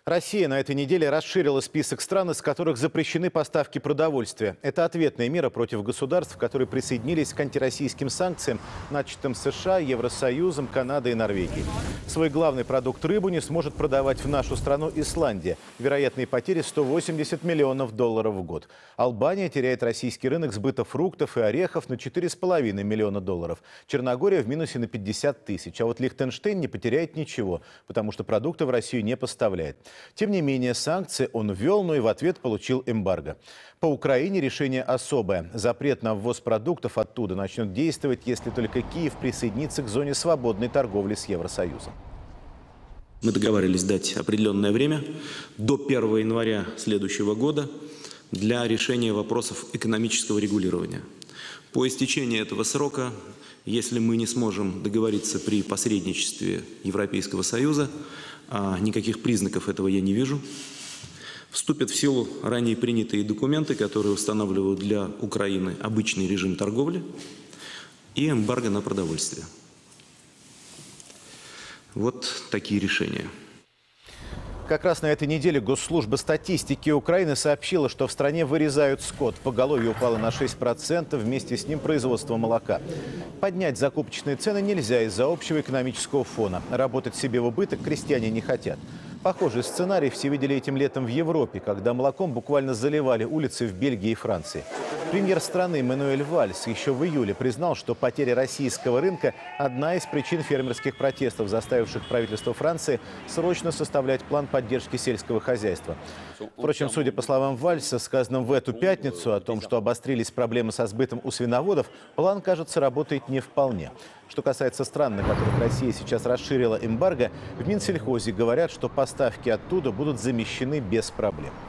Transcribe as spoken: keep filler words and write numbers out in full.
Россия на этой неделе расширила список стран, из которых запрещены поставки продовольствия. Это ответная мера против государств, которые присоединились к антироссийским санкциям, начатым США, Евросоюзом, Канадой и Норвегией. Свой главный продукт рыбу не сможет продавать в нашу страну Исландия. Вероятные потери – сто восемьдесят миллионов долларов в год. Албания теряет российский рынок сбыта фруктов и орехов на четыре с половиной миллиона долларов. Черногория в минусе на пятьдесят тысяч. А вот Лихтенштейн не потеряет ничего, потому что продукты в Россию не поставляет. Тем не менее, санкции он ввел, но и в ответ получил эмбарго. По Украине решение особое. Запрет на ввоз продуктов оттуда начнет действовать, если только Киев присоединится к зоне свободной торговли с Евросоюзом. Мы договаривались дать определенное время до первого января следующего года для решения вопросов экономического регулирования. По истечении этого срока, если мы не сможем договориться при посредничестве Европейского Союза, а никаких признаков этого я не вижу, вступят в силу ранее принятые документы, которые устанавливают для Украины обычный режим торговли и эмбарго на продовольствие. Вот такие решения. Как раз на этой неделе Госслужба статистики Украины сообщила, что в стране вырезают скот. Поголовье упало на шесть процентов, вместе с ним производство молока. Поднять закупочные цены нельзя из-за общего экономического фона. Работать себе в убыток крестьяне не хотят. Похожий сценарий все видели этим летом в Европе, когда молоком буквально заливали улицы в Бельгии и Франции. Премьер страны Мануэль Вальс еще в июле признал, что потеря российского рынка – одна из причин фермерских протестов, заставивших правительство Франции срочно составлять план поддержки сельского хозяйства. Впрочем, судя по словам Вальса, сказанным в эту пятницу о том, что обострились проблемы со сбытом у свиноводов, план, кажется, работает не вполне. Что касается стран, на которых Россия сейчас расширила эмбарго, в Минсельхозе говорят, что поставки оттуда будут замещены без проблем.